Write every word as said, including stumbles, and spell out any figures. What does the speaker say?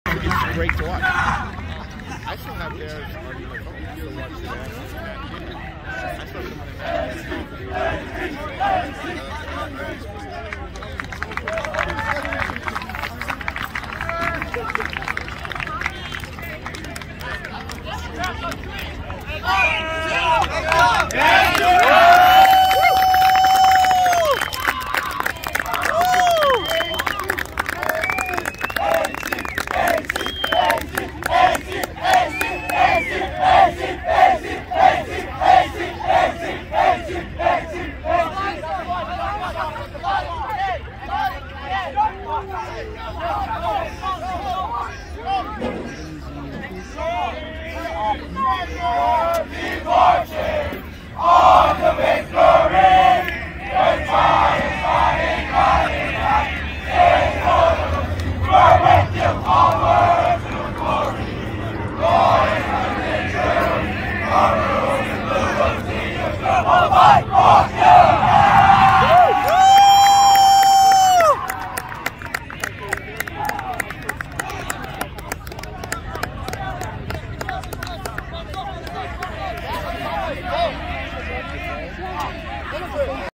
it's great to watch. I still have theirs on my phone. I still watch that. I still have All right,